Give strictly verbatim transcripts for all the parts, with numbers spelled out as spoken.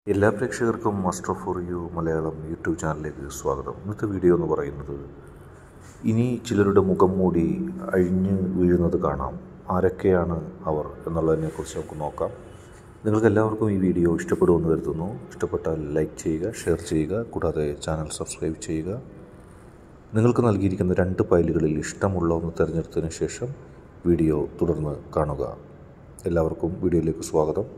എല്ലാ പ്രേക്ഷകർക്കും master for you Malayalam YouTube ചാനലിലേക്ക് സ്വാഗതം. ഇന്നത്തെ വീഡിയോ എന്ന് പറയുന്നത്, ഇനി ചിലരുടെ മുഖം മൂടി അഴിഞ്ഞ് വീഴുന്നത് കാണാം. ആരൊക്കെയാണ് അവർ എന്നുള്ളതിനെക്കുറിച്ച് നമുക്ക് നോക്കാം. നിങ്ങൾക്ക് എല്ലാവർക്കും ഈ വീഡിയോ ഇഷ്ടപ്പെടുമെന്ന് കരുതുന്നു. ഇഷ്ടപ്പെട്ടാൽ ലൈക്ക് ചെയ്യുക, ഷെയർ ചെയ്യുക, കൂടാതെ ചാനൽ സബ്സ്ക്രൈബ് ചെയ്യുക. നിങ്ങൾക്ക് നൽകിയിരിക്കുന്ന രണ്ട് ഫയലുകളിൽ ഇഷ്ടമുള്ള ഒന്ന് തിരഞ്ഞെടുത്തതിന് ശേഷം വീഡിയോ തുടർന്ന് കാണുക. എല്ലാവർക്കും വീഡിയോയിലേക്ക് സ്വാഗതം.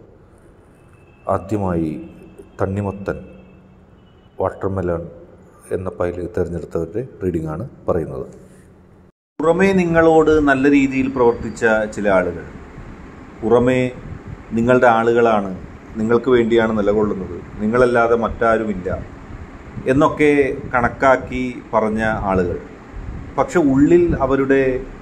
ആദ്യമായി തണ്ണിമത്തൻ വാട്ടർമെലൺ എന്ന ഫയൽ തിരഞ്ഞെടുത്തവരുടെ റീഡിംഗ് ആണ് പറയുന്നത്. പുറമേ നിങ്ങളോട് നല്ല രീതിയിൽ പ്രവർത്തിച്ച ചില ആളുകൾ, പുറമേ നിങ്ങളുടെ ആളുകളാണ്, നിങ്ങൾക്ക് വേണ്ടിയാണ് നിലകൊള്ളുന്നത്, നിങ്ങളല്ലാതെ മറ്റാരുമില്ല എന്നൊക്കെ കണക്കാക്കി പറഞ്ഞ ആളുകൾ, പക്ഷെ ഉള്ളിൽ അവരുടെ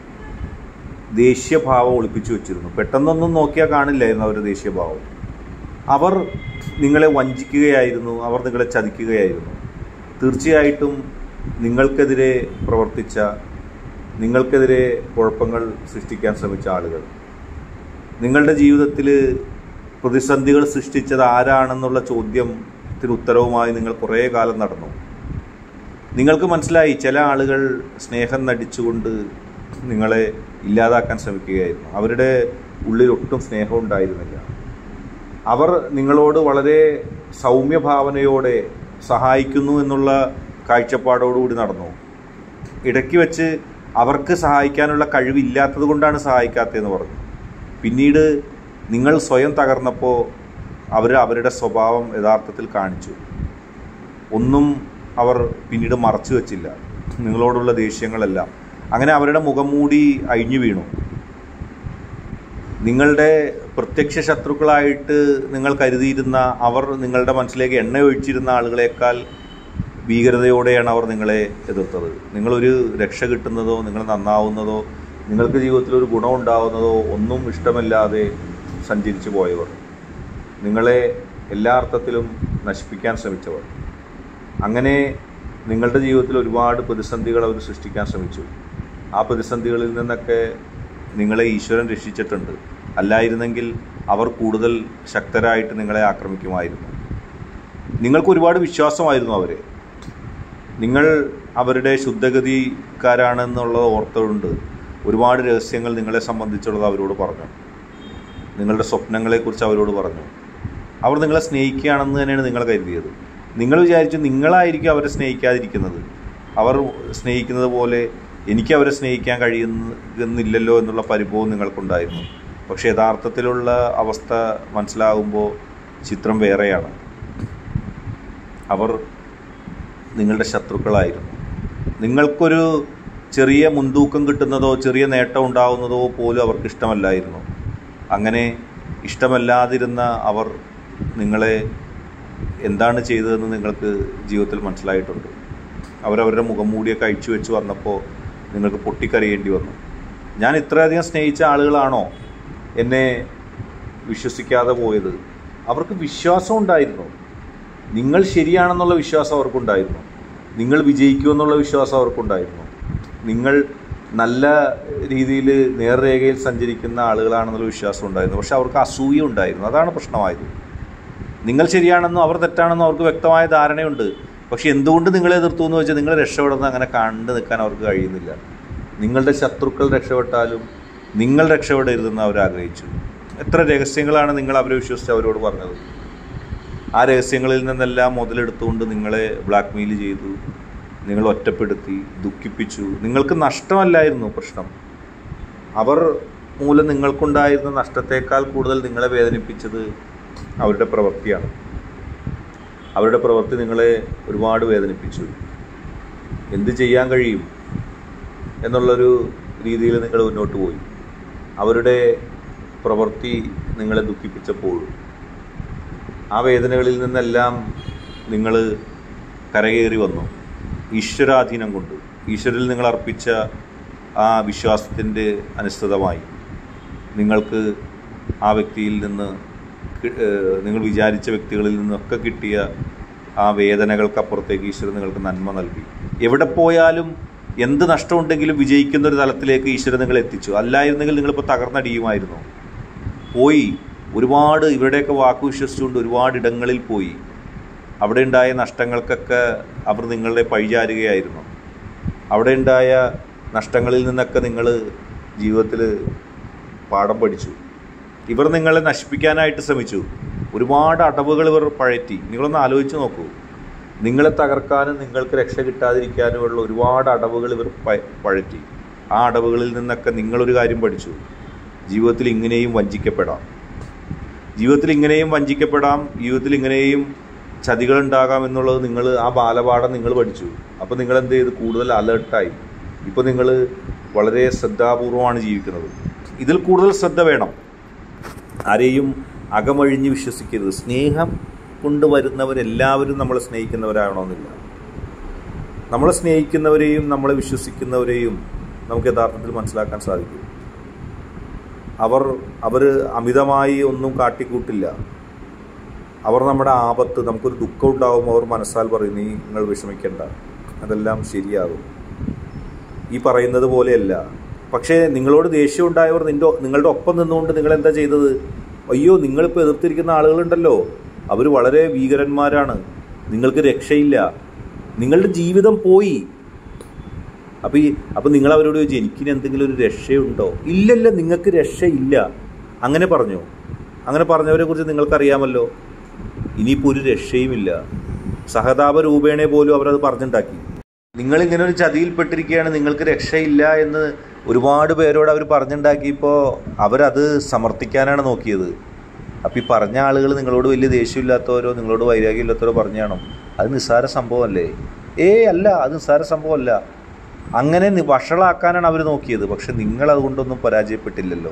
ദേഷ്യഭാവം ഒളിപ്പിച്ചു വച്ചിരുന്നു. പെട്ടെന്നൊന്നും നോക്കിയാൽ കാണില്ലായിരുന്നു അവരുടെ ദേഷ്യഭാവം. അവർ നിങ്ങളെ വഞ്ചിക്കുകയായിരുന്നു, അവർ നിങ്ങളെ ചതിക്കുകയായിരുന്നു. തീർച്ചയായിട്ടും നിങ്ങൾക്കെതിരെ പ്രവർത്തിച്ച, നിങ്ങൾക്കെതിരെ കുഴപ്പങ്ങൾ സൃഷ്ടിക്കാൻ ശ്രമിച്ച ആളുകൾ, നിങ്ങളുടെ ജീവിതത്തിൽ പ്രതിസന്ധികൾ സൃഷ്ടിച്ചത് ആരാണെന്നുള്ള ചോദ്യത്തിന് ഉത്തരവുമായി നിങ്ങൾ കുറേ കാലം നടന്നു. നിങ്ങൾക്ക് മനസ്സിലായി, ചില ആളുകൾ സ്നേഹം നടിച്ചുകൊണ്ട് നിങ്ങളെ ഇല്ലാതാക്കാൻ ശ്രമിക്കുകയായിരുന്നു. അവരുടെ ഉള്ളിൽ ഒട്ടും സ്നേഹം ഉണ്ടായിരുന്നില്ല. അവർ നിങ്ങളോട് വളരെ സൗമ്യഭാവനയോടെ സഹായിക്കുന്നു എന്നുള്ള കാഴ്ചപ്പാടോടുകൂടി നടന്നു. ഇടയ്ക്ക് വെച്ച് അവർക്ക് സഹായിക്കാനുള്ള കഴിവില്ലാത്തത് കൊണ്ടാണ് സഹായിക്കാത്തതെന്ന് പറഞ്ഞു. പിന്നീട് നിങ്ങൾ സ്വയം തകർന്നപ്പോൾ അവർ അവരുടെ സ്വഭാവം യഥാർത്ഥത്തിൽ കാണിച്ചു. ഒന്നും അവർ പിന്നീട് മറച്ചു വച്ചില്ല, നിങ്ങളോടുള്ള ദേഷ്യങ്ങളെല്ലാം. അങ്ങനെ അവരുടെ മുഖം മൂടി അഴിഞ്ഞു വീണു. നിങ്ങളുടെ പ്രത്യക്ഷ ശത്രുക്കളായിട്ട് നിങ്ങൾ കരുതിയിരുന്ന അവർ നിങ്ങളുടെ മനസ്സിലേക്ക് എണ്ണ ഒഴിച്ചിരുന്ന ആളുകളെക്കാൾ ഭീകരതയോടെയാണ് അവർ നിങ്ങളെ എതിർത്തത്. നിങ്ങളൊരു രക്ഷ കിട്ടുന്നതോ, നിങ്ങൾ നന്നാവുന്നതോ, നിങ്ങൾക്ക് ജീവിതത്തിലൊരു ഗുണമുണ്ടാവുന്നതോ ഒന്നും ഇഷ്ടമില്ലാതെ സഞ്ചരിച്ചു പോയവർ, നിങ്ങളെ എല്ലാ അർത്ഥത്തിലും നശിപ്പിക്കാൻ ശ്രമിച്ചവർ. അങ്ങനെ നിങ്ങളുടെ ജീവിതത്തിൽ ഒരുപാട് പ്രതിസന്ധികൾ അവർ സൃഷ്ടിക്കാൻ ശ്രമിച്ചു. ആ പ്രതിസന്ധികളിൽ നിന്നൊക്കെ നിങ്ങളെ ഈശ്വരൻ രക്ഷിച്ചിട്ടുണ്ട്. അല്ലായിരുന്നെങ്കിൽ അവർ കൂടുതൽ ശക്തരായിട്ട് നിങ്ങളെ ആക്രമിക്കുമായിരുന്നു. നിങ്ങൾക്ക് ഒരുപാട് വിശ്വാസമായിരുന്നു അവരെ. നിങ്ങൾ അവരുടെ ശുദ്ധഗതിക്കാരാണെന്നുള്ളത് ഓർത്തുകൊണ്ട് ഒരുപാട് രഹസ്യങ്ങൾ നിങ്ങളെ സംബന്ധിച്ചുള്ളത് അവരോട് പറഞ്ഞു. നിങ്ങളുടെ സ്വപ്നങ്ങളെക്കുറിച്ച് അവരോട് പറഞ്ഞു. അവർ നിങ്ങളെ സ്നേഹിക്കുകയാണെന്ന് തന്നെയാണ് നിങ്ങൾ കരുതിയത്. നിങ്ങൾ വിചാരിച്ചു നിങ്ങളായിരിക്കും അവരെ സ്നേഹിക്കാതിരിക്കുന്നത്. അവർ സ്നേഹിക്കുന്നത് പോലെ എനിക്ക് അവരെ സ്നേഹിക്കാൻ കഴിയുന്നില്ലല്ലോ എന്നുള്ള പരിഭവം നിങ്ങൾക്കുണ്ടായിരുന്നു. പക്ഷേ യഥാർത്ഥത്തിലുള്ള അവസ്ഥ മനസ്സിലാകുമ്പോൾ ചിത്രം വേറെയാണ്. അവർ നിങ്ങളുടെ ശത്രുക്കളായിരുന്നു. നിങ്ങൾക്കൊരു ചെറിയ മുൻതൂക്കം കിട്ടുന്നതോ ചെറിയ നേട്ടം ഉണ്ടാകുന്നതോ പോലും അവർക്ക് ഇഷ്ടമല്ലായിരുന്നു. അങ്ങനെ ഇഷ്ടമല്ലാതിരുന്ന അവർ നിങ്ങളെ എന്താണ് ചെയ്തതെന്ന് നിങ്ങൾക്ക് ജീവിതത്തിൽ മനസ്സിലായിട്ടുണ്ട്. അവരവരുടെ മുഖം മൂടിയൊക്കെ അഴിച്ചു വെച്ച് വന്നപ്പോൾ നിങ്ങൾക്ക് പൊട്ടിക്കരയേണ്ടി വന്നു. ഞാൻ ഇത്രയധികം സ്നേഹിച്ച ആളുകളാണോ എന്നെ വിശ്വസിക്കാതെ പോയത്? അവർക്ക് വിശ്വാസം ഉണ്ടായിരുന്നു. നിങ്ങൾ ശരിയാണെന്നുള്ള വിശ്വാസം അവർക്കുണ്ടായിരുന്നു. നിങ്ങൾ വിജയിക്കുമെന്നുള്ള വിശ്വാസം അവർക്കുണ്ടായിരുന്നു. നിങ്ങൾ നല്ല രീതിയിൽ നേർരേഖയിൽ സഞ്ചരിക്കുന്ന ആളുകളാണെന്നുള്ള വിശ്വാസം ഉണ്ടായിരുന്നു. പക്ഷെ അവർക്ക് അസൂയ ഉണ്ടായിരുന്നു. അതാണ് പ്രശ്നമായത്. നിങ്ങൾ ശരിയാണെന്നും അവർ തെറ്റാണെന്നും അവർക്ക് വ്യക്തമായ ധാരണയുണ്ട്. പക്ഷെ എന്തുകൊണ്ട് നിങ്ങളെ എതിർത്തു എന്ന് വെച്ചാൽ നിങ്ങൾ രക്ഷപ്പെടുന്ന അങ്ങനെ കണ്ടു നിൽക്കാൻ അവർക്ക് കഴിയുന്നില്ല. നിങ്ങളുടെ ശത്രുക്കൾ രക്ഷപ്പെട്ടാലും നിങ്ങൾ രക്ഷപ്പെടരുതെന്ന് അവർ ആഗ്രഹിച്ചു. എത്ര രഹസ്യങ്ങളാണ് നിങ്ങൾ അവരെ വിശ്വസിച്ച് അവരോട് പറഞ്ഞത്. ആ രഹസ്യങ്ങളിൽ നിന്നെല്ലാം മുതലെടുത്തുകൊണ്ട് നിങ്ങളെ ബ്ലാക്ക് മെയിൽ ചെയ്തു, നിങ്ങൾ ഒറ്റപ്പെടുത്തി, ദുഃഖിപ്പിച്ചു. നിങ്ങൾക്ക് നഷ്ടമല്ലായിരുന്നു പ്രശ്നം. അവർ മൂലം നിങ്ങൾക്കുണ്ടായിരുന്ന നഷ്ടത്തേക്കാൾ കൂടുതൽ നിങ്ങളെ വേദനിപ്പിച്ചത് അവരുടെ പ്രവൃത്തിയാണ്. അവരുടെ പ്രവൃത്തി നിങ്ങളെ ഒരുപാട് വേദനിപ്പിച്ചു. എന്ത് ചെയ്യാൻ കഴിയും എന്നുള്ളൊരു രീതിയിൽ നിങ്ങൾ മുന്നോട്ട് പോയി. അവരുടെ പ്രവൃത്തി നിങ്ങളെ ദുഃഖിപ്പിച്ചപ്പോൾ ആ വേദനകളിൽ നിന്നെല്ലാം നിങ്ങൾ കരകയറി വന്നു. ഈശ്വരാധീനം കൊണ്ട്, ഈശ്വരിൽ നിങ്ങൾ അർപ്പിച്ച ആ വിശ്വാസത്തിൻ്റെ അനുസൃതമായി നിങ്ങൾക്ക് ആ വ്യക്തിയിൽ നിന്ന്, നിങ്ങൾ വിചാരിച്ച വ്യക്തികളിൽ നിന്നൊക്കെ കിട്ടിയ ആ വേദനകൾക്കപ്പുറത്തേക്ക് ഈശ്വരൻ നിങ്ങൾക്ക് നന്മ നൽകി. എവിടെ പോയാലും എന്ത് നഷ്ടമുണ്ടെങ്കിലും വിജയിക്കുന്ന ഒരു തലത്തിലേക്ക് ഈശ്വരൻ നിങ്ങൾ എത്തിച്ചു. അല്ലായിരുന്നെങ്കിൽ നിങ്ങളിപ്പോൾ തകർന്നടിയുമായിരുന്നു. പോയി ഒരുപാട് ഇവരുടെയൊക്കെ വാക്ക് വിശ്വസിച്ചുകൊണ്ട് ഒരുപാട് ഇടങ്ങളിൽ പോയി. അവിടെ ഉണ്ടായ നഷ്ടങ്ങൾക്കൊക്കെ അവർ നിങ്ങളെ പഴിചാരുകയായിരുന്നു. അവിടെ ഉണ്ടായ നഷ്ടങ്ങളിൽ നിന്നൊക്കെ നിങ്ങൾ ജീവിതത്തിൽ പാഠം പഠിച്ചു. ഇവർ നിങ്ങളെ നശിപ്പിക്കാനായിട്ട് ശ്രമിച്ചു. ഒരുപാട് അടവുകൾ ഇവർ പഴറ്റി. നിങ്ങളൊന്ന് ആലോചിച്ച് നോക്കൂ. നിങ്ങളെ തകർക്കാനും നിങ്ങൾക്ക് രക്ഷ കിട്ടാതിരിക്കാനുമുള്ള ഒരുപാട് അടവുകൾ ഇവർ പഴറ്റി. ആ അടവുകളിൽ നിന്നൊക്കെ നിങ്ങളൊരു കാര്യം പഠിച്ചു. ജീവിതത്തിൽ ഇങ്ങനെയും വഞ്ചിക്കപ്പെടാം, ജീവിതത്തിൽ ഇങ്ങനെയും വഞ്ചിക്കപ്പെടാം, ജീവിതത്തിൽ ഇങ്ങനെയും ചതികളുണ്ടാകാം എന്നുള്ളത് നിങ്ങൾ ആ ബാലപാഠം നിങ്ങൾ പഠിച്ചു. അപ്പോൾ നിങ്ങൾ എന്ത് ചെയ്ത് കൂടുതൽ അലേർട്ടായി. ഇപ്പോൾ നിങ്ങൾ വളരെ ശ്രദ്ധാപൂർവമാണ് ജീവിക്കുന്നത്. ഇതിൽ കൂടുതൽ ശ്രദ്ധ വേണം. ആരെയും അകമഴിഞ്ഞ് വിശ്വസിക്കരുത്. സ്നേഹം കൊണ്ടുവരുന്നവരെല്ലാവരും നമ്മളെ സ്നേഹിക്കുന്നവരാകണമെന്നില്ല. നമ്മളെ സ്നേഹിക്കുന്നവരെയും നമ്മളെ വിശ്വസിക്കുന്നവരെയും നമുക്ക് യഥാർത്ഥത്തിൽ മനസ്സിലാക്കാൻ സാധിക്കും. അവർ അവർ അമിതമായി ഒന്നും കാട്ടിക്കൂട്ടില്ല. അവർ നമ്മുടെ ആപത്ത്, നമുക്കൊരു ദുഃഖം ഉണ്ടാകുമ്പോൾ അവർ മനസ്സാൽ പറയും, നീ നിങ്ങൾ വിഷമിക്കേണ്ട, അതെല്ലാം ശരിയാകും, ഈ പറയുന്നത് പോലെയല്ല. പക്ഷേ നിങ്ങളോട് ദേഷ്യം ഉണ്ടായവർ നിൻ്റെ നിങ്ങളുടെ ഒപ്പം നിന്നുകൊണ്ട് നിങ്ങളെന്താ ചെയ്തത്? അയ്യോ, നിങ്ങളിപ്പോൾ എതിർത്തിരിക്കുന്ന ആളുകളുണ്ടല്ലോ, അവർ വളരെ ഭീകരന്മാരാണ്, നിങ്ങൾക്ക് രക്ഷയില്ല, നിങ്ങളുടെ ജീവിതം പോയി. അപ്പോൾ ഈ അപ്പോൾ നിങ്ങൾ അവരോട് ചോദിച്ചു, എനിക്കിനി എന്തെങ്കിലും ഒരു രക്ഷയുണ്ടോ? ഇല്ലല്ല, നിങ്ങൾക്ക് രക്ഷയില്ല. അങ്ങനെ പറഞ്ഞു. അങ്ങനെ പറഞ്ഞവരെ കുറിച്ച് നിങ്ങൾക്കറിയാമല്ലോ. ഇനിയിപ്പോൾ ഒരു രക്ഷയുമില്ല. സഹതാപ രൂപേണെ പോലും അവരത് പറഞ്ഞുണ്ടാക്കി. നിങ്ങളിങ്ങനെ ഒരു ചതിയിൽപ്പെട്ടിരിക്കുകയാണ്, നിങ്ങൾക്ക് രക്ഷയില്ല എന്ന് ഒരുപാട് പേരോട് അവർ പറഞ്ഞുണ്ടാക്കിയപ്പോൾ അവരത് സമർത്ഥിക്കാനാണ് നോക്കിയത്. അപ്പോൾ ഈ പറഞ്ഞ ആളുകൾ നിങ്ങളോട് വലിയ ദേഷ്യമില്ലാത്തവരോ നിങ്ങളോട് വൈരാഗ്യമില്ലാത്തവരോ പറഞ്ഞാണോ? അത് നിസ്സാര സംഭവമല്ലേ? ഏയ് അല്ല, അത് നിസ്സാര സംഭവമല്ല. അങ്ങനെ വഷളാക്കാനാണ് അവർ നോക്കിയത്. പക്ഷെ നിങ്ങളതുകൊണ്ടൊന്നും പരാജയപ്പെട്ടില്ലല്ലോ.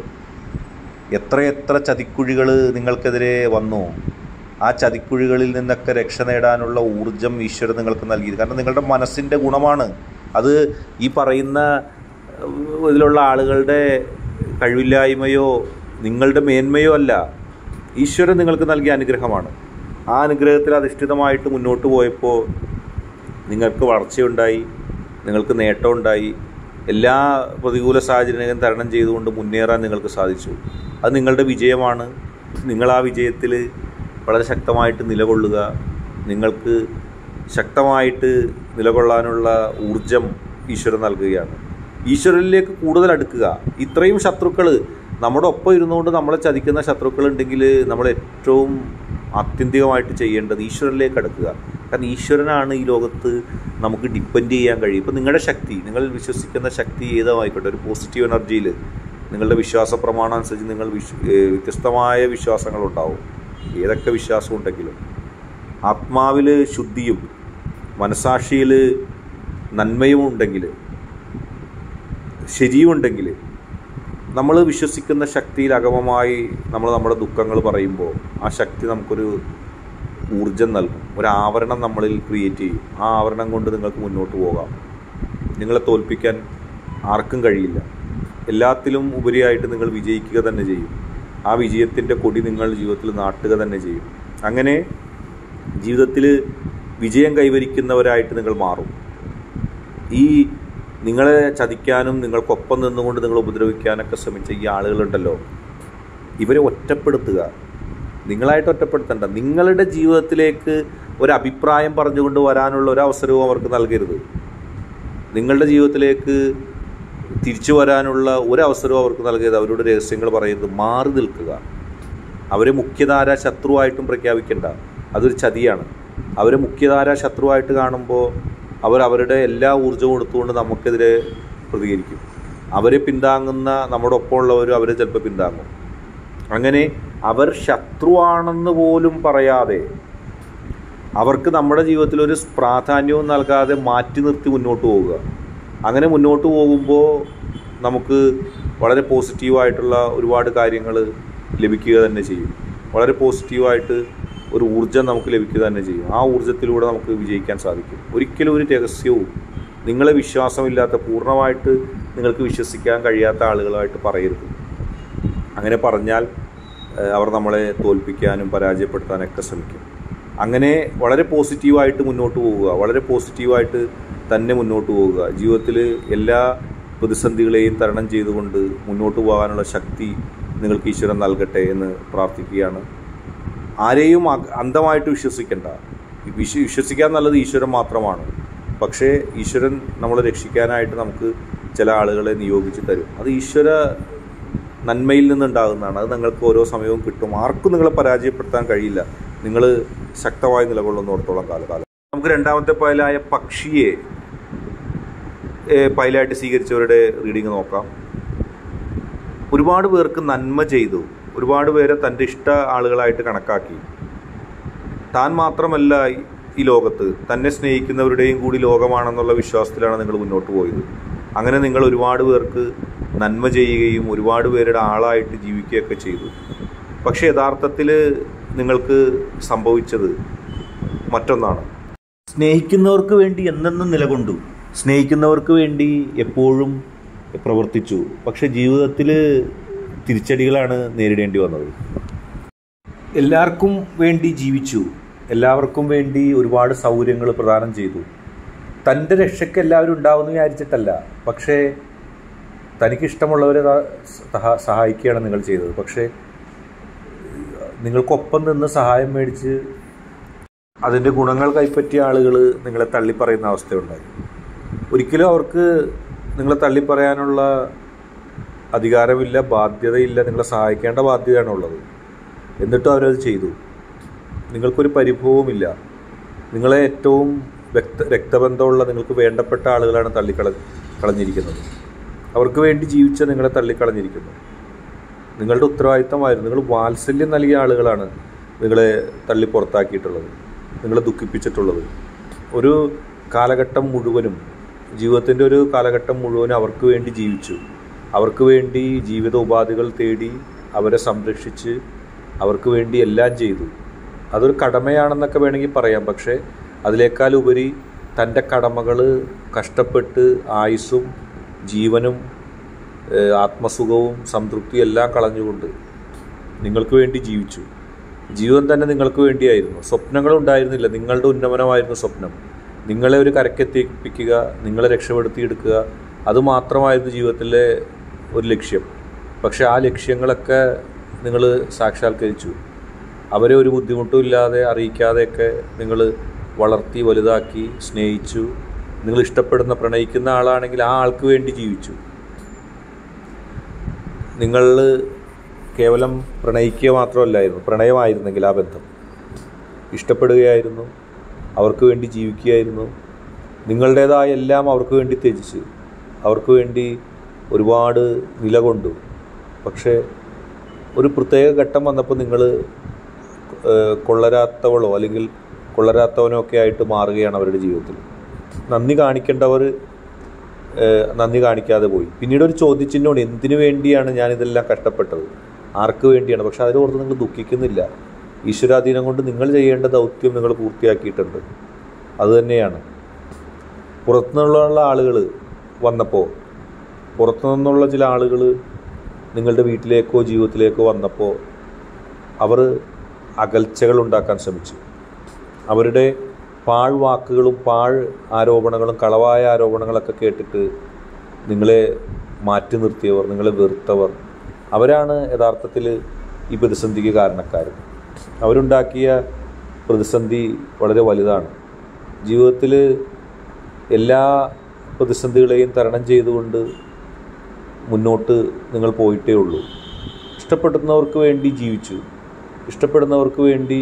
എത്രയെത്ര ചതിക്കുഴികൾ നിങ്ങൾക്കെതിരെ വന്നു. ആ ചതിക്കുഴികളിൽ നിന്നൊക്കെ രക്ഷ നേടാനുള്ള ഊർജം ഈശ്വരൻ നിങ്ങൾക്ക് നൽകിയത്. കാരണം നിങ്ങളുടെ മനസ്സിൻ്റെ ഗുണമാണ് അത്. ഈ പറയുന്ന ഇതിലുള്ള ആളുകളുടെ കഴിവില്ലായ്മയോ നിങ്ങളുടെ മേന്മയോ അല്ല, ഈശ്വരൻ നിങ്ങൾക്ക് നൽകിയ അനുഗ്രഹമാണ്. ആ അനുഗ്രഹത്തിൽ അധിഷ്ഠിതമായിട്ട് മുന്നോട്ട് പോയപ്പോൾ നിങ്ങൾക്ക് വളർച്ചയുണ്ടായി, നിങ്ങൾക്ക് നേട്ടമുണ്ടായി. എല്ലാ പ്രതികൂല സാഹചര്യങ്ങളും തരണം ചെയ്തുകൊണ്ട് മുന്നേറാൻ നിങ്ങൾക്ക് സാധിച്ചു. അത് നിങ്ങളുടെ വിജയമാണ്. നിങ്ങൾ ആ വിജയത്തിൽ വളരെ ശക്തമായിട്ട് നിലകൊള്ളുക. നിങ്ങൾക്ക് ശക്തമായിട്ട് നിലകൊള്ളാനുള്ള ഊർജം ഈശ്വരൻ നൽകുകയാണ്. ഈശ്വരനിലേക്ക് കൂടുതൽ അടുക്കുക. ഇത്രയും ശത്രുക്കൾ നമ്മുടെ ഒപ്പം ഇരുന്നുകൊണ്ട് നമ്മളെ ചതിക്കുന്ന ശത്രുക്കളുണ്ടെങ്കിൽ നമ്മൾ ഏറ്റവും ആത്യന്തികമായിട്ട് ചെയ്യേണ്ടത് ഈശ്വരനിലേക്ക് അടുക്കുക. കാരണം ഈശ്വരനാണ് ഈ ലോകത്ത് നമുക്ക് ഡിപ്പെൻഡ് ചെയ്യാൻ കഴിയും. ഇപ്പോൾ നിങ്ങളുടെ ശക്തി, നിങ്ങൾ വിശ്വസിക്കുന്ന ശക്തി ഏതായിക്കോട്ടെ, ഒരു പോസിറ്റീവ് എനർജിയിൽ നിങ്ങളുടെ വിശ്വാസ പ്രമാണം അനുസരിച്ച് നിങ്ങൾ വിശ്വ വ്യത്യസ്തമായ വിശ്വാസങ്ങളുണ്ടാവും. ഏതൊക്കെ വിശ്വാസം ഉണ്ടെങ്കിലും ആത്മാവിൽ ശുദ്ധിയും മനസാക്ഷിയിൽ നന്മയും ഉണ്ടെങ്കിൽ, ശരിയുമുണ്ടെങ്കിൽ, നമ്മൾ വിശ്വസിക്കുന്ന ശക്തിയിൽ അകമമായി നമ്മൾ നമ്മുടെ ദുഃഖങ്ങൾ പറയുമ്പോൾ ആ ശക്തി നമുക്കൊരു ഊർജം നൽകും, ഒരു ആവരണം നമ്മളിൽ ക്രിയേറ്റ് ചെയ്യും. ആ ആവരണം കൊണ്ട് നിങ്ങൾക്ക് മുന്നോട്ട് പോകാം. നിങ്ങളെ തോൽപ്പിക്കാൻ ആർക്കും കഴിയില്ല. എല്ലാത്തിലും ഉപരിയായിട്ട് നിങ്ങൾ വിജയിക്കുക തന്നെ ചെയ്യും. ആ വിജയത്തിൻ്റെ കൊടി നിങ്ങൾ ജീവിതത്തിൽ നാട്ടുക തന്നെ ചെയ്യും. അങ്ങനെ ജീവിതത്തിൽ വിജയം കൈവരിക്കുന്നവരായിട്ട് നിങ്ങൾ മാറും. ഈ നിങ്ങളെ ചതിക്കാനും നിങ്ങൾക്കൊപ്പം നിന്നുകൊണ്ട് നിങ്ങൾ ഉപദ്രവിക്കാനൊക്കെ ശ്രമിച്ച ഈ ആളുകളുണ്ടല്ലോ, ഇവരെ ഒറ്റപ്പെടുത്തുക. നിങ്ങളായിട്ട് ഒറ്റപ്പെടുത്തണ്ട. നിങ്ങളുടെ ജീവിതത്തിലേക്ക് ഒരഭിപ്രായം പറഞ്ഞുകൊണ്ട് വരാനുള്ള ഒരവസരവും അവർക്ക് നൽകരുത്. നിങ്ങളുടെ ജീവിതത്തിലേക്ക് തിരിച്ചു വരാനുള്ള ഒരവസരവും അവർക്ക് നൽകരുത്. അവരോട് രഹസ്യങ്ങൾ പറയരുത്. മാറി നിൽക്കുക. അവരെ മുഖ്യധാര ശത്രുവായിട്ടും പ്രഖ്യാപിക്കേണ്ട. അതൊരു ചതിയാണ്. അവരെ മുഖ്യധാര ശത്രുവായിട്ട് കാണുമ്പോൾ അവർ അവരുടെ എല്ലാ ഊർജ്ജവും കൊടുത്തുകൊണ്ട് നമുക്കെതിരെ പ്രതികരിക്കും. അവരെ പിന്താങ്ങുന്ന നമ്മുടെ ഒപ്പമുള്ളവരും അവരെ ചിലപ്പോൾ പിന്താങ്ങും. അങ്ങനെ അവർ ശത്രുവാണെന്ന് പോലും പറയാതെ, അവർക്ക് നമ്മുടെ ജീവിതത്തിൽ ഒരു പ്രാധാന്യവും നൽകാതെ മാറ്റി നിർത്തി മുന്നോട്ട് പോവുക. അങ്ങനെ മുന്നോട്ട് പോകുമ്പോൾ നമുക്ക് വളരെ പോസിറ്റീവായിട്ടുള്ള ഒരുപാട് കാര്യങ്ങൾ ലഭിക്കുക തന്നെ ചെയ്യും. വളരെ പോസിറ്റീവായിട്ട് ഒരു ഊർജ്ജം നമുക്ക് ലഭിക്കുക തന്നെ ചെയ്യും. ആ ഊർജ്ജത്തിലൂടെ നമുക്ക് വിജയിക്കാൻ സാധിക്കും. ഒരിക്കലും ഒരു രഹസ്യവും നിങ്ങളെ വിശ്വാസമില്ലാത്ത, പൂർണ്ണമായിട്ട് നിങ്ങൾക്ക് വിശ്വസിക്കാൻ കഴിയാത്ത ആളുകളായിട്ട് പറയരുത്. അങ്ങനെ പറഞ്ഞാൽ അവർ നമ്മളെ തോൽപ്പിക്കാനും പരാജയപ്പെടുത്താനൊക്കെ ശ്രമിക്കും. അങ്ങനെ വളരെ പോസിറ്റീവായിട്ട് മുന്നോട്ട് പോവുക. വളരെ പോസിറ്റീവായിട്ട് തന്നെ മുന്നോട്ട് പോവുക. ജീവിതത്തിൽ എല്ലാ പ്രതിസന്ധികളെയും തരണം ചെയ്തുകൊണ്ട് മുന്നോട്ട് പോകാനുള്ള ശക്തി നിങ്ങൾക്ക് ഈശ്വരൻ നൽകട്ടെ എന്ന് പ്രാർത്ഥിക്കുകയാണ്. ആരെയും അന്ധമായിട്ട് വിശ്വസിക്കേണ്ട. വിശ്വ വിശ്വസിക്കാൻ നല്ലത് ഈശ്വരൻ മാത്രമാണ്. പക്ഷേ ഈശ്വരൻ നമ്മളെ രക്ഷിക്കാനായിട്ട് നമുക്ക് ചില ആളുകളെ നിയോഗിച്ച് തരും. അത് ഈശ്വര നന്മയിൽ നിന്നുണ്ടാകുന്നതാണ്. അത് നിങ്ങൾക്ക് ഓരോ സമയവും കിട്ടും. ആർക്കും നിങ്ങളെ പരാജയപ്പെടുത്താൻ കഴിയില്ല, നിങ്ങൾ ശക്തമായി നിലകൊള്ളുന്നിടത്തോളം കാലകാലം. നമുക്ക് രണ്ടാമത്തെ പൈലായ പക്ഷിയെ പൈലായിട്ട് സ്വീകരിച്ചവരുടെ റീഡിങ് നോക്കാം. ഒരുപാട് പേർക്ക് നന്മ ചെയ്തു, ഒരുപാട് പേരെ തൻ്റെ ഇഷ്ട ആളുകളായിട്ട് കണക്കാക്കി. താൻ മാത്രമല്ല ഈ ലോകത്ത്, തന്നെ സ്നേഹിക്കുന്നവരുടെയും കൂടി ലോകമാണെന്നുള്ള വിശ്വാസത്തിലാണ് നിങ്ങൾ മുന്നോട്ട് പോയത്. അങ്ങനെ നിങ്ങൾ ഒരുപാട് പേർക്ക് നന്മ ചെയ്യുകയും ഒരുപാട് പേരുടെ ആളായിട്ട് ജീവിക്കുകയൊക്കെ ചെയ്തു. പക്ഷേ യഥാർത്ഥത്തിൽ നിങ്ങൾക്ക് സംഭവിച്ചത് മറ്റൊന്നാണ്. സ്നേഹിക്കുന്നവർക്ക് വേണ്ടി എന്നെന്നും നിലകൊണ്ടു, സ്നേഹിക്കുന്നവർക്ക് വേണ്ടി എപ്പോഴും പ്രവർത്തിച്ചു. പക്ഷെ ജീവിതത്തിൽ തിരിച്ചടികളാണ് നേരിടേണ്ടി വന്നത്. എല്ലാവർക്കും വേണ്ടി ജീവിച്ചു, എല്ലാവർക്കും വേണ്ടി ഒരുപാട് സൗകര്യങ്ങൾ പ്രദാനം ചെയ്തു. തൻ്റെ രക്ഷയ്ക്ക് എല്ലാവരും ഉണ്ടാവുമെന്ന് വിചാരിച്ചിട്ടല്ല, പക്ഷേ തനിക്കിഷ്ടമുള്ളവരെ സഹായിക്കുകയാണ് നിങ്ങൾ ചെയ്തത്. പക്ഷേ നിങ്ങൾക്കൊപ്പം നിന്ന് സഹായം മേടിച്ച് അതിൻ്റെ ഗുണങ്ങൾ കൈപ്പറ്റിയ ആളുകൾ നിങ്ങളെ തള്ളിപ്പറയുന്ന അവസ്ഥയുണ്ടായി. ഒരിക്കലും അവർക്ക് നിങ്ങളെ തള്ളിപ്പറയാനുള്ള അധികാരമില്ല, ബാധ്യതയില്ല. നിങ്ങളെ സഹായിക്കേണ്ട ബാധ്യതയാണുള്ളത്. എന്നിട്ടും അവരത് ചെയ്തു. നിങ്ങൾക്കൊരു പരിഭവവുമില്ല. നിങ്ങളെ ഏറ്റവും രക്ത രക്തബന്ധമുള്ള നിങ്ങൾക്ക് വേണ്ടപ്പെട്ട ആളുകളാണ് തള്ളിക്കള കളഞ്ഞിരിക്കുന്നത്. അവർക്ക് വേണ്ടി ജീവിച്ച നിങ്ങളെ തള്ളിക്കളഞ്ഞിരിക്കുന്നു. നിങ്ങളുടെ ഉത്തരവാദിത്തമായിരുന്നു. നിങ്ങൾ വാത്സല്യം നൽകിയ ആളുകളാണ് നിങ്ങളെ തള്ളി പുറത്താക്കിയിട്ടുള്ളത്, നിങ്ങളെ ദുഃഖിപ്പിച്ചിട്ടുള്ളത്. ഒരു കാലഘട്ടം മുഴുവനും, ജീവിതത്തിൻ്റെ ഒരു കാലഘട്ടം മുഴുവനും അവർക്ക് വേണ്ടി ജീവിച്ചു. അവർക്ക് വേണ്ടി ജീവിത ഉപാധികൾ തേടി അവരെ സംരക്ഷിച്ച് അവർക്ക് വേണ്ടി എല്ലാം ചെയ്തു. അതൊരു കടമയാണെന്നൊക്കെ വേണമെങ്കിൽ പറയാം. പക്ഷേ അതിനേക്കാൾ ഉപരി തൻ്റെ കടമകൾ കഷ്ടപ്പെട്ട് ആയുസ്സും ജീവനും ആത്മസുഖവും സംതൃപ്തിയും എല്ലാം കളഞ്ഞുകൊണ്ട് നിങ്ങൾക്ക് വേണ്ടി ജീവിച്ചു. ജീവൻ തന്നെ നിങ്ങൾക്ക് വേണ്ടിയായിരുന്നു. സ്വപ്നങ്ങളുണ്ടായിരുന്നില്ല, നിങ്ങളുടെ ഉന്നമനമായിരുന്നു സ്വപ്നം. നിങ്ങളെ ഒരു കരക്കെത്തിപ്പിക്കുക, നിങ്ങളെ രക്ഷപ്പെടുത്തിയെടുക്കുക, അതുമാത്രമായിരുന്നു ജീവിതത്തിലെ ഒരു ലക്ഷ്യം. പക്ഷേ ആ ലക്ഷ്യങ്ങളൊക്കെ നിങ്ങൾ സാക്ഷാത്കരിച്ചു. അവരെ ഒരു ബുദ്ധിമുട്ടും ഇല്ലാതെ അറിയിക്കാതെയൊക്കെ നിങ്ങൾ വളർത്തി വലുതാക്കി സ്നേഹിച്ചു. നിങ്ങൾ ഇഷ്ടപ്പെടുന്ന പ്രണയിക്കുന്ന ആളാണെങ്കിൽ ആ ആൾക്ക് വേണ്ടി ജീവിച്ചു. നിങ്ങൾ കേവലം പ്രണയിക്കുക മാത്രമല്ലായിരുന്നു, പ്രണയമായിരുന്നെങ്കിൽ ആ ബന്ധം ഇഷ്ടപ്പെടുകയായിരുന്നു, അവർക്ക് വേണ്ടി ജീവിക്കുകയായിരുന്നു. നിങ്ങളുടേതായ എല്ലാം അവർക്ക് വേണ്ടി ത്യജിച്ച് അവർക്ക് വേണ്ടി ഒരുപാട് നിലകൊണ്ടു. പക്ഷേ ഒരു പ്രത്യേക ഘട്ടം വന്നപ്പോൾ നിങ്ങൾ കൊള്ളരാത്തവളോ അല്ലെങ്കിൽ കൊള്ളരാത്തവനോ ഒക്കെ ആയിട്ട് മാറുകയാണ് അവരുടെ ജീവിതത്തിൽ. നന്ദി കാണിക്കേണ്ടവർ നന്ദി കാണിക്കാതെ പോയി. പിന്നീട് ഒരു ചോദ്യചിഹ്നമാണ്, എന്തിനു വേണ്ടിയാണ് ഞാനിതെല്ലാം കഷ്ടപ്പെട്ടത്, ആർക്ക് വേണ്ടിയാണ്? പക്ഷെ അതിനോർത്ത് നിങ്ങൾ ദുഃഖിക്കുന്നില്ല. ഈശ്വരാധീനം കൊണ്ട് നിങ്ങൾ ചെയ്യേണ്ട ദൗത്യം നിങ്ങൾ പൂർത്തിയാക്കിയിട്ടുണ്ട്. അതുതന്നെയാണ്. പുറത്തുനിന്നുള്ള ആളുകൾ വന്നപ്പോൾ, പുറത്തു നിന്നുള്ള ചില ആളുകൾ നിങ്ങളുടെ വീട്ടിലേക്കോ ജീവിതത്തിലേക്കോ വന്നപ്പോൾ അവർ അകൽച്ചകൾ ഉണ്ടാക്കാൻ ശ്രമിച്ചു. അവരുടെ പാഴ് വാക്കുകളും പാഴ് ആരോപണങ്ങളും കളവായ ആരോപണങ്ങളൊക്കെ കേട്ടിട്ട് നിങ്ങളെ മാറ്റി നിർത്തിയവർ, നിങ്ങളെ വെറുത്തവർ, അവരാണ് യഥാർത്ഥത്തിൽ ഈ പ്രതിസന്ധിക്ക് കാരണക്കാർ. അവരുണ്ടാക്കിയ പ്രതിസന്ധി വളരെ വലുതാണ്. ജീവിതത്തിൽ എല്ലാ പ്രതിസന്ധികളെയും തരണം ചെയ്തുകൊണ്ട് മുന്നോട്ട് നിങ്ങൾ പോയിട്ടേ ഉള്ളൂ. ഇഷ്ടപ്പെടുന്നവർക്ക് വേണ്ടി ജീവിച്ചു, ഇഷ്ടപ്പെടുന്നവർക്ക് വേണ്ടി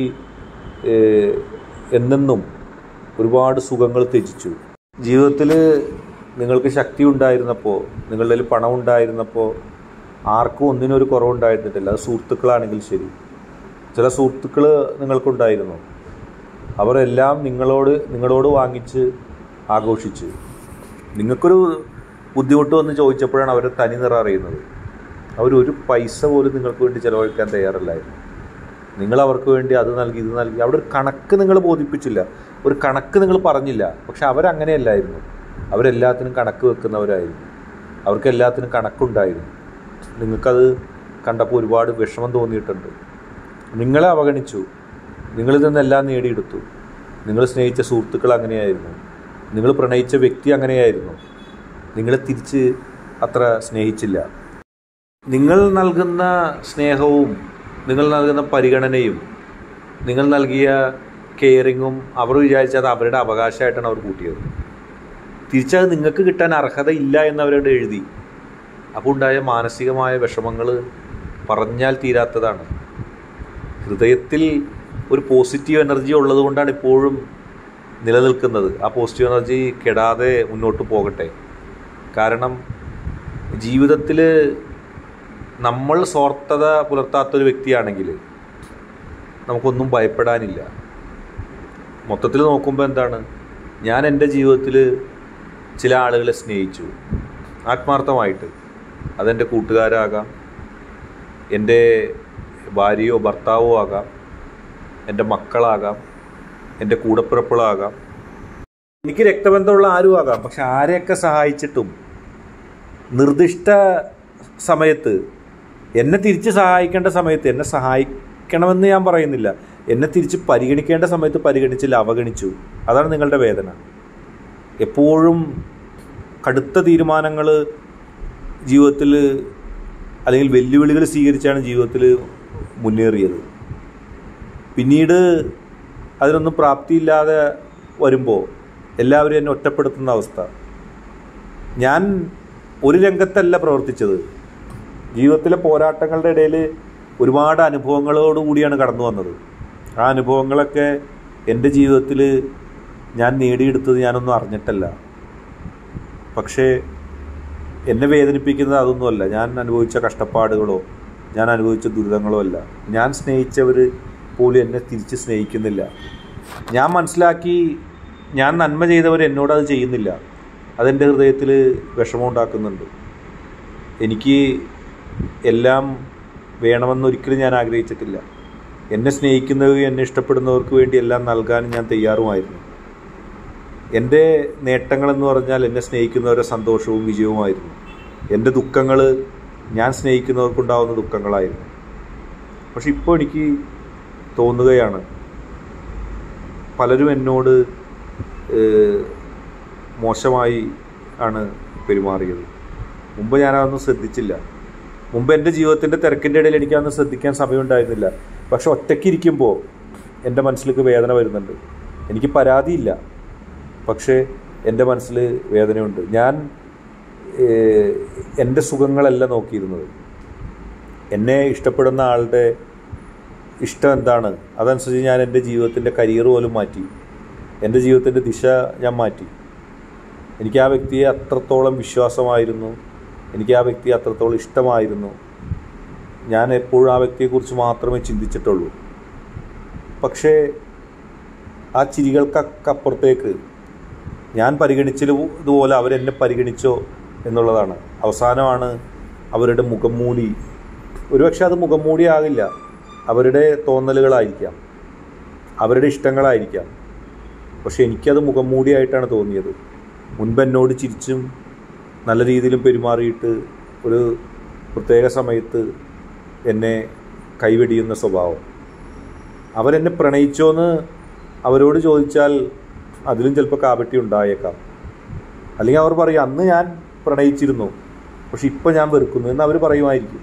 എന്നെന്നും ഒരുപാട് സുഖങ്ങൾ ത്യജിച്ചു. ജീവിതത്തിൽ നിങ്ങൾക്ക് ശക്തി ഉണ്ടായിരുന്നപ്പോൾ, നിങ്ങളുടെ കയ്യിൽ പണം ഉണ്ടായിരുന്നപ്പോൾ ആർക്കും ഒന്നിനൊരു കുറവുണ്ടായിരുന്നിട്ടില്ല. അത് സുഹൃത്തുക്കളാണെങ്കിൽ ശരി. ചില സുഹൃത്തുക്കൾ നിങ്ങൾക്കുണ്ടായിരുന്നു. അവരെല്ലാം നിങ്ങളോട് നിങ്ങളോട് വാങ്ങിച്ച് ആഘോഷിച്ച്. നിങ്ങൾക്കൊരു ബുദ്ധിമുട്ട് വന്ന് ചോദിച്ചപ്പോഴാണ് അവരെ തനി നിറ അറിയുന്നത്. അവരൊരു പൈസ പോലും നിങ്ങൾക്ക് വേണ്ടി ചിലവഴിക്കാൻ തയ്യാറല്ലായിരുന്നു. നിങ്ങൾ അവർക്ക് വേണ്ടി അത് നൽകി ഇത് നൽകി. അവിടെ ഒരു കണക്ക് നിങ്ങൾ ബോധിപ്പിച്ചില്ല, ഒരു കണക്ക് നിങ്ങൾ പറഞ്ഞില്ല. പക്ഷെ അവരങ്ങനെയല്ലായിരുന്നു. അവരെല്ലാത്തിനും കണക്ക് വെക്കുന്നവരായിരുന്നു. അവർക്ക് എല്ലാത്തിനും കണക്കുണ്ടായിരുന്നു. നിങ്ങൾക്കത് കണ്ടപ്പോൾ ഒരുപാട് വിഷമം തോന്നിയിട്ടുണ്ട്. നിങ്ങളെ അവഗണിച്ചു, നിങ്ങളിൽ നിന്നെല്ലാം നേടിയെടുത്തു. നിങ്ങൾ സ്നേഹിച്ച സുഹൃത്തുക്കൾ അങ്ങനെയായിരുന്നു, നിങ്ങൾ പ്രണയിച്ച വ്യക്തി അങ്ങനെയായിരുന്നു. നിങ്ങളെ തിരിച്ച് അത്ര സ്നേഹിച്ചില്ല. നിങ്ങൾ നൽകുന്ന സ്നേഹവും നിങ്ങൾ നൽകുന്ന പരിഗണനയും നിങ്ങൾ നൽകിയ കെയറിങ്ങും അവർ വിചാരിച്ചത് അവരുടെ അവകാശമായിട്ടാണ് അവർ കൂട്ടിയത്. തിരിച്ചത് നിങ്ങൾക്ക് കിട്ടാൻ അർഹതയില്ല എന്നവരോട് എഴുതി. അപ്പോൾ ഉണ്ടായ മാനസികമായ വിഷമങ്ങൾ പറഞ്ഞാൽ തീരാത്തതാണ്. ഹൃദയത്തിൽ ഒരു പോസിറ്റീവ് എനർജി ഉള്ളത് കൊണ്ടാണ് ഇപ്പോഴും നിലനിൽക്കുന്നത്. ആ പോസിറ്റീവ് എനർജി കെടാതെ മുന്നോട്ട് പോകട്ടെ. കാരണം ജീവിതത്തിൽ നമ്മൾ സ്വാർത്ഥത പുലർത്താത്തൊരു വ്യക്തിയാണെങ്കിൽ നമുക്കൊന്നും ഭയപ്പെടാനില്ല. മൊത്തത്തിൽ നോക്കുമ്പോൾ എന്താണ്, ഞാൻ എൻ്റെ ജീവിതത്തിൽ ചില ആളുകളെ സ്നേഹിച്ചു ആത്മാർത്ഥമായിട്ട്. അതെൻ്റെ കൂട്ടുകാരാകാം, എൻ്റെ ഭാര്യയോ ഭർത്താവോ ആകാം, എൻ്റെ മക്കളാകാം, എൻ്റെ കൂടപ്പിറപ്പുകളാകാം, എനിക്ക് രക്തബന്ധമുള്ള ആരും ആകാം. പക്ഷെ ആരെയൊക്കെ സഹായിച്ചിട്ടും നിർദ്ദിഷ്ട സമയത്ത് എന്നെ തിരിച്ച് സഹായിക്കേണ്ട സമയത്ത് എന്നെ സഹായിക്കണമെന്ന് ഞാൻ പറയുന്നില്ല, എന്നെ തിരിച്ച് പരിഗണിക്കേണ്ട സമയത്ത് പരിഗണിച്ചില്ല, അവഗണിച്ചു. അതാണ് നിങ്ങളുടെ വേദന. എപ്പോഴും കടുത്ത തീരുമാനങ്ങൾ ജീവിതത്തിൽ അല്ലെങ്കിൽ വെല്ലുവിളികൾ സ്വീകരിച്ചാണ് ജീവിതത്തിൽ മുന്നേറിയത്. പിന്നീട് അതിനൊന്നും പ്രാപ്തിയില്ലാതെ വരുമ്പോൾ എല്ലാവരും എന്നെ ഒറ്റപ്പെടുത്തുന്ന അവസ്ഥ. ഞാൻ ഒരു രംഗത്തല്ല പ്രവർത്തിച്ചത്. ജീവിതത്തിലെ പോരാട്ടങ്ങളുടെ ഇടയിൽ ഒരുപാട് അനുഭവങ്ങളോടുകൂടിയാണ് കടന്നു വന്നത്. ആ അനുഭവങ്ങളൊക്കെ എൻ്റെ ജീവിതത്തിൽ ഞാൻ നേടിയെടുത്തത് ഞാനൊന്നും അറിഞ്ഞിട്ടല്ല. പക്ഷേ എന്നെ വേദനിപ്പിക്കുന്നത് അതൊന്നുമല്ല. ഞാൻ അനുഭവിച്ച കഷ്ടപ്പാടുകളോ ഞാൻ അനുഭവിച്ച ദുരിതങ്ങളോ അല്ല. ഞാൻ സ്നേഹിച്ചവർ പോലും എന്നെ തിരിച്ച് സ്നേഹിക്കുന്നില്ല. ഞാൻ മനസ്സിലാക്കി ഞാൻ നന്മ ചെയ്തവർ എന്നോടത് ചെയ്യുന്നില്ല. അതെൻ്റെ ഹൃദയത്തിൽ വിഷമമുണ്ടാക്കുന്നുണ്ട്. എനിക്ക് എല്ലാം വേണമെന്നൊരിക്കലും ഞാൻ ആഗ്രഹിച്ചിട്ടില്ല. എന്നെ സ്നേഹിക്കുന്നവരും എന്നെ ഇഷ്ടപ്പെടുന്നവർക്ക് വേണ്ടി എല്ലാം നൽകാൻ ഞാൻ തയ്യാറുമായിരുന്നു. എൻ്റെ നേട്ടങ്ങളെന്ന് പറഞ്ഞാൽ എന്നെ സ്നേഹിക്കുന്നവരുടെ സന്തോഷവും വിജയവുമായിരുന്നു. എൻ്റെ ദുഃഖങ്ങൾ ഞാൻ സ്നേഹിക്കുന്നവർക്കുണ്ടാകുന്ന ദുഃഖങ്ങളായിരുന്നു. പക്ഷെ ഇപ്പോൾ എനിക്ക് തോന്നുകയാണ്, പലരും എന്നോട് മോശമായി ആണ് പെരുമാറിയത്. മുമ്പ് ഞാനതൊന്നും ശ്രദ്ധിച്ചില്ല. മുമ്പ് എൻ്റെ ജീവിതത്തിൻ്റെ തിരക്കിൻ്റെ ഇടയിൽ എനിക്കതൊന്നും ശ്രദ്ധിക്കാൻ സമയമുണ്ടായിരുന്നില്ല. പക്ഷെ ഒറ്റയ്ക്കിരിക്കുമ്പോൾ എൻ്റെ മനസ്സിലേക്ക് വേദന വരുന്നുണ്ട്. എനിക്ക് പരാതിയില്ല, പക്ഷേ എൻ്റെ മനസ്സിൽ വേദനയുണ്ട്. ഞാൻ എൻ്റെ സുഖങ്ങളല്ല നോക്കിയിരുന്നത്. എന്നെ ഇഷ്ടപ്പെടുന്ന ആളുടെ ഇഷ്ടം എന്താണ് അതനുസരിച്ച് ഞാൻ എൻ്റെ ജീവിതത്തിൻ്റെ കരിയർ പോലും മാറ്റി. എൻ്റെ ജീവിതത്തിൻ്റെ ദിശ ഞാൻ മാറ്റി. എനിക്ക് ആ വ്യക്തിയെ അത്രത്തോളം വിശ്വാസമായിരുന്നു. എനിക്ക് ആ വ്യക്തിയെ അത്രത്തോളം ഇഷ്ടമായിരുന്നു. ഞാൻ എപ്പോഴും ആ വ്യക്തിയെക്കുറിച്ച് മാത്രമേ ചിന്തിച്ചിട്ടുള്ളൂ. പക്ഷേ ആ ചിരികൾക്കപ്പുറത്തേക്ക് ഞാൻ പരിഗണിച്ചതുപോലെ അവരെന്നെ പരിഗണിച്ചോ എന്നുള്ളതാണ്. അവസാനമാണ് അവരുടെ മുഖം മൂടി. ഒരുപക്ഷെ അത് മുഖം മൂടി ആകില്ല, അവരുടെ തോന്നലുകളായിരിക്കാം, അവരുടെ ഇഷ്ടങ്ങളായിരിക്കാം. പക്ഷെ എനിക്കത് മുഖം മൂടിയായിട്ടാണ് തോന്നിയത്. മുൻപ് എന്നോട് ചിരിച്ചും നല്ല രീതിയിലും പെരുമാറിയിട്ട് ഒരു പ്രത്യേക സമയത്ത് എന്നെ കൈവെടിയുന്ന സ്വഭാവം. അവരെന്നെ പ്രണയിച്ചോന്ന് അവരോട് ചോദിച്ചാൽ അതിലും ചിലപ്പോൾ കാപട്യം ഉണ്ടായേക്കാം. അല്ലെങ്കിൽ അവർ പറയും അന്ന് ഞാൻ പ്രണയിച്ചിരുന്നു, പക്ഷെ ഇപ്പോൾ ഞാൻ വെറുക്കുന്നു എന്ന് അവർ പറയുമായിരിക്കും.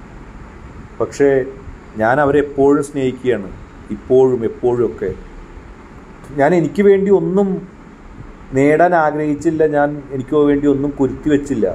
പക്ഷേ ഞാൻ അവരെ എപ്പോഴും സ്നേഹിക്കുകയാണ്, ഇപ്പോഴും എപ്പോഴും ഒക്കെ. ഞാൻ എനിക്ക് വേണ്ടി ഒന്നും നേടാൻ ആഗ്രഹിച്ചില്ല. ഞാൻ എനിക്ക് വേണ്ടി ഒന്നും കുരുത്തി വെച്ചില്ല.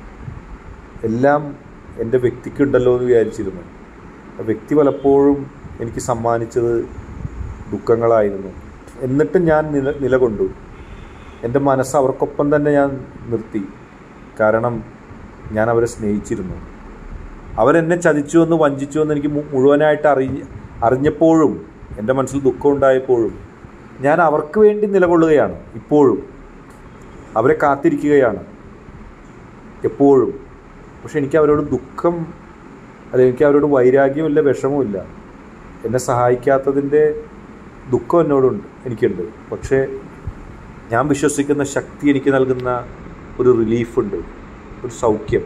എല്ലാം എൻ്റെ വ്യക്തിക്കുണ്ടല്ലോ എന്ന് വിചാരിച്ചിരുന്നു. വ്യക്തി പലപ്പോഴും എനിക്ക് സമ്മാനിച്ചത് ദുഃഖങ്ങളായിരുന്നു. എന്നിട്ടും ഞാൻ നില നിലകൊണ്ടു. എൻ്റെ മനസ്സ് അവർക്കൊപ്പം തന്നെ ഞാൻ നിർത്തി. കാരണം ഞാൻ അവരെ സ്നേഹിച്ചിരുന്നു. അവരെന്നെ ചതിച്ചുവെന്ന് വഞ്ചിച്ചുവെന്ന് എനിക്ക് മുഴുവനായിട്ട് അറിഞ്ഞ അറിഞ്ഞപ്പോഴും എൻ്റെ മനസ്സിൽ ദുഃഖം ഉണ്ടായപ്പോഴും ഞാൻ അവർക്ക് വേണ്ടി നിലകൊള്ളുകയാണ്. ഇപ്പോഴും അവരെ കാത്തിരിക്കുകയാണ് എപ്പോഴും. പക്ഷെ എനിക്ക് അവരോട് ദുഃഖം, അല്ലെങ്കിൽ എനിക്ക് അവരോട് വൈരാഗ്യമില്ല, വിഷമമില്ല. എന്നെ സഹായിക്കാത്തതിൻ്റെ ദുഃഖം എന്നോടുണ്ട്, എനിക്കുണ്ട്. പക്ഷേ ഞാൻ വിശ്വസിക്കുന്ന ശക്തി എനിക്ക് നൽകുന്ന ഒരു റിലീഫുണ്ട്, ഒരു സൗഖ്യം.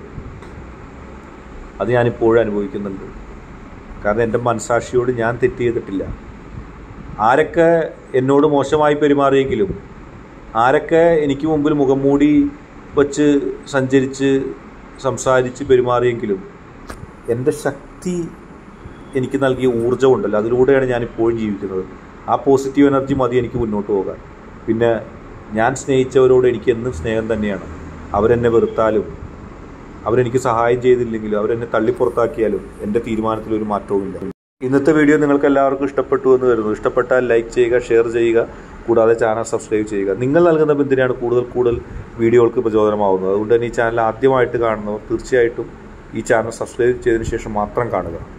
അത് ഞാനിപ്പോഴും അനുഭവിക്കുന്നുണ്ട്. കാരണം എൻ്റെ മനസാക്ഷിയോട് ഞാൻ തെറ്റ് ചെയ്തിട്ടില്ല. ആരൊക്കെ എന്നോട് മോശമായി പെരുമാറിയെങ്കിലും, ആരൊക്കെ എനിക്ക് മുമ്പിൽ മുഖം മൂടി വച്ച് സഞ്ചരിച്ച് സംസാരിച്ച് പെരുമാറിയെങ്കിലും എൻ്റെ ശക്തി എനിക്ക് നൽകിയ ഊർജ്ജമുണ്ടല്ലോ, അതിലൂടെയാണ് ഞാനിപ്പോഴും ജീവിക്കുന്നത്. ആ പോസിറ്റീവ് എനർജി മതി എനിക്ക് മുന്നോട്ട് പോകാൻ. പിന്നെ ഞാൻ സ്നേഹിച്ചവരോട് എനിക്ക് എന്നും സ്നേഹം തന്നെയാണ്. അവരെന്നെ വെറുത്താലും അവരെനിക്ക് സഹായം ചെയ്തില്ലെങ്കിലും അവരെന്നെ തള്ളിപ്പുറത്താക്കിയാലും എൻ്റെ തീരുമാനത്തിലൊരു മാറ്റവുമില്ല. ഇന്നത്തെ വീഡിയോ നിങ്ങൾക്ക് എല്ലാവർക്കും ഇഷ്ടപ്പെട്ടു എന്ന് കരുതുന്നു. ഇഷ്ടപ്പെട്ടാൽ ലൈക്ക് ചെയ്യുക, ഷെയർ ചെയ്യുക, കൂടാതെ ചാനൽ സബ്സ്ക്രൈബ് ചെയ്യുക. നിങ്ങൾ നൽകുന്ന പിന്തുണയാണ് കൂടുതൽ കൂടുതൽ വീഡിയോകൾക്ക് പ്രചോദനമാവുന്നത്. അതുകൊണ്ട് തന്നെ ഈ ചാനൽ ആദ്യമായിട്ട് കാണുന്നവർ തീർച്ചയായിട്ടും ഈ ചാനൽ സബ്സ്ക്രൈബ് ചെയ്തതിന് ശേഷം മാത്രം കാണുക.